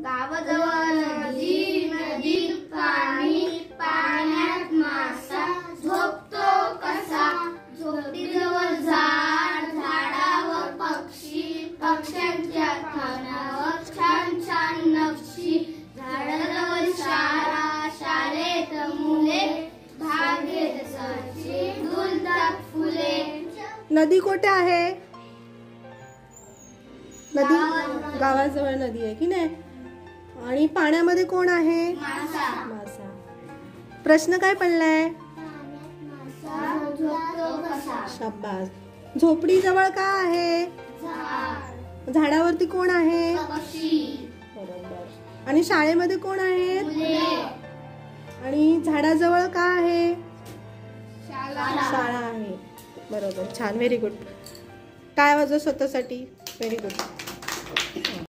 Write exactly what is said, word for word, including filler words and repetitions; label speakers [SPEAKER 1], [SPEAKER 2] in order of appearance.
[SPEAKER 1] गावाजवळ नदी, नदीत पाणी, पाण्यात मासा, झोपतो कसा, झोपडीजवळ झाड, झाडावर पक्षी, पक्ष्यांच्या खानावर छान छान नक्षी, झाडाजवळ शाळा, शाळेत मुले, भाग घेत सरची, डुलतात फुले.
[SPEAKER 2] नदी कुठे आहे? नदी गावाजवळ नदी आहे की नाही. आणि पाण्यामध्ये कोण आहे?
[SPEAKER 1] मासा.
[SPEAKER 2] मासा. प्रश्न काय पडलाय? शाबास. झोपडी जवळ का आहे? झाडावरती कोण आहे? बरोबर. आणि शाळेमध्ये कोण आहे? आणि झाडाजवळ का आहे? शाळा आहे. बरोबर. छान. Very good. टाळ्या वाजवा स्वतःसाठी. Very good.